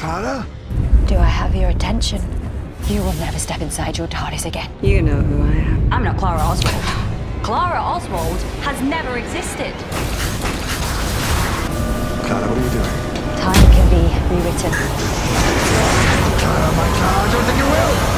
Clara? Do I have your attention? You will never step inside your TARDIS again. You know who I am. I'm not Clara Oswald. Clara Oswald has never existed. Clara, what are you doing? Time can be rewritten. Clara, my Clara, I don't think you will!